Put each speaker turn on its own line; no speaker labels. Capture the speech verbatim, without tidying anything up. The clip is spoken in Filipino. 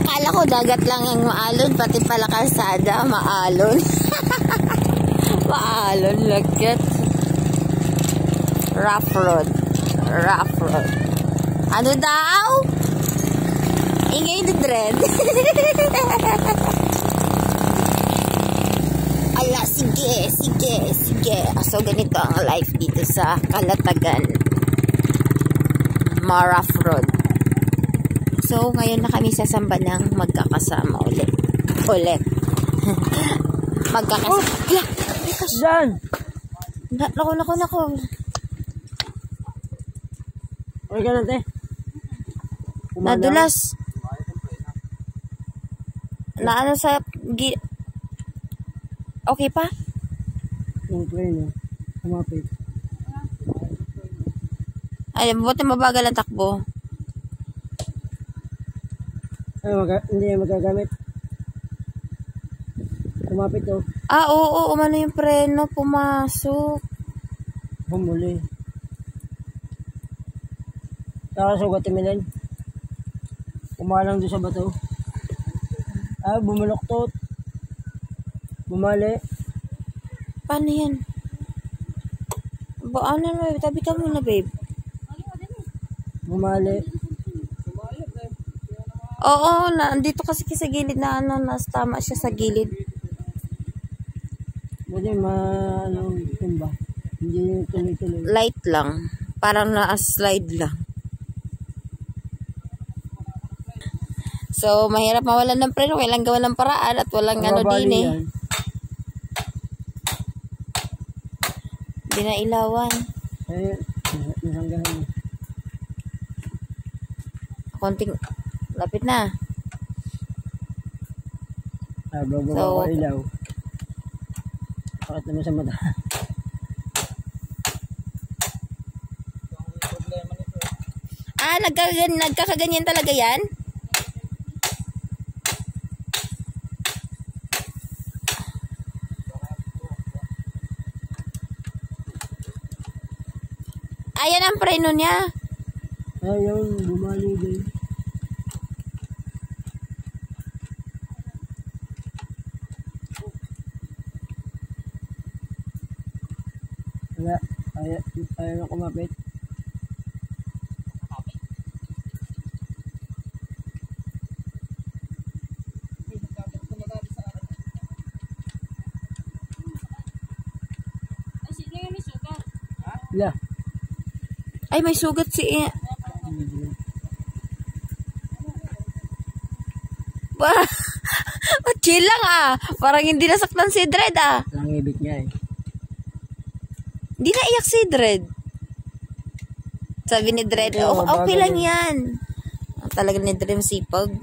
Akala ko dagat lang yung maalon, pati pala kalsada, maalon. Maalon, lagyan. Rough road. Rough road. Ano daw? Ingay ni Dread. Ala, sige, sige, sige. So, ganito ang life dito sa Calatagan. Rough road. So, ngayon na kami sasamba ng magkakasama ulit. Ulit. Magkakasama. Hala!
Dan!
Nako, nako, nako.
Okay ka natin.
Nadulas. Na ano sa... Gi okay pa?
Yung train, kumapit.
Ay, buti mabagal ang takbo.
Ay, mag hindi yan magagamit. Kumapit to.
Ah, oo, oo, umano yung preno, pumasok.
Bumuli. Nakasugat timilan. Kumalang doon sa bato. Ah, bumaloktot. Bumali.
Paano yan? Ba, ano na, tabi ka muna, babe.
Bumali.
Oo, na, dito kasi sa gilid na ano, nas tama siya sa gilid.
Buti ma, ano, tumba. Hindi tuloy-tuloy.
Light lang. Parang na-slide lang. So, mahirap mawalan ng preno. Walang gawa ng paraan at walang ano din eh. Hindi na ilawan.
Eh, nasanggahan mo.
Konting, lapit na.
Ah, bago
So,
ako ilaw. Bakit naman sa mata?
Ah, nagkagan, nagkakaganyan talaga yan? Ayan ang preno niya.
Ayun, bumali din. Wala, ayaw, ayaw na kumapit. Wala.
Ay, may sugat si... Bah, chill lang ah. Parang hindi nasaktan si Dread ah.
Lang ibig niya eh.
Hindi na iyak si Dread. Sabi ni Dread, oh, okay lang yan. Talaga ni Dread sipag.